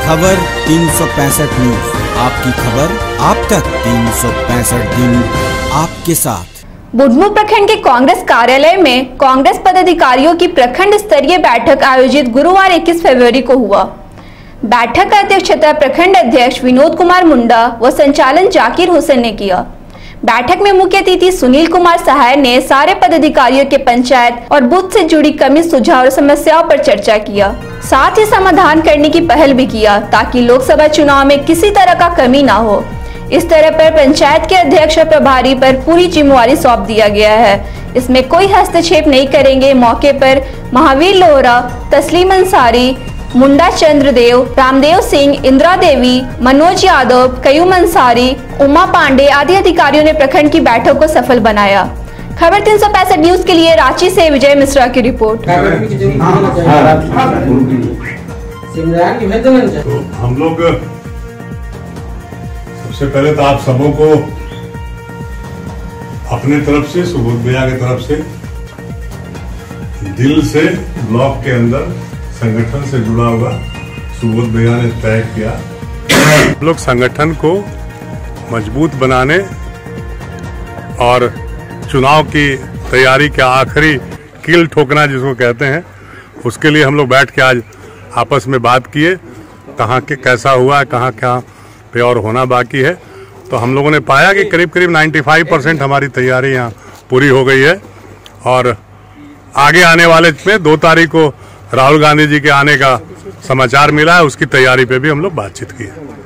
खबर 365 न्यूज, आपकी खबर आप तक 365 दिन आपके साथ। बुढ़मू प्रखंड के कांग्रेस कार्यालय में कांग्रेस पदाधिकारियों की प्रखंड स्तरीय बैठक आयोजित गुरुवार 21 फरवरी को हुआ। बैठक का अध्यक्षता प्रखंड अध्यक्ष विनोद कुमार मुंडा व संचालन जाकिर हुसैन ने किया। बैठक में मुख्य अतिथि सुनील कुमार सहाय ने सारे पदाधिकारियों के पंचायत और बूथ से जुड़ी कमी, सुझाव और समस्याओं पर चर्चा किया। साथ ही समाधान करने की पहल भी किया ताकि लोकसभा चुनाव में किसी तरह का कमी ना हो। इस तरह पर पंचायत के अध्यक्ष और प्रभारी पर पूरी जिम्मेवारी सौंप दिया गया है। इसमें कोई हस्तक्षेप नहीं करेंगे। मौके पर महावीर लोहरा, तस्लीम अंसारी, मुंडा चंद्रदेव, रामदेव सिंह, इंदिरा देवी, मनोज यादव, कयूम अंसारी, उमा पांडे आदि अधिकारियों ने प्रखंड की बैठक को सफल बनाया। खबर 365 न्यूज के लिए रांची से विजय मिश्रा की रिपोर्ट। तो हम लोग सबसे पहले तो आप सबों को अपने तरफ से, सुबोध भैया की तरफ से दिल से ब्लॉक के अंदर संगठन से जुड़ा हुआ सुबोध भैया ने तय किया। हम लोग संगठन को मजबूत बनाने और चुनाव की तैयारी के आखिरी कील ठोकना जिसको कहते हैं, उसके लिए हम लोग बैठ के आज आपस में बात किए, कहाँ के कैसा हुआ है, कहाँ क्या पे और होना बाकी है। तो हम लोगों ने पाया कि करीब करीब 95% हमारी तैयारी यहाँ पूरी हो गई है और आगे आने वाले में 2 तारीख को राहुल गांधी जी के आने का समाचार मिला है, उसकी तैयारी पे भी हम लोग बातचीत की है।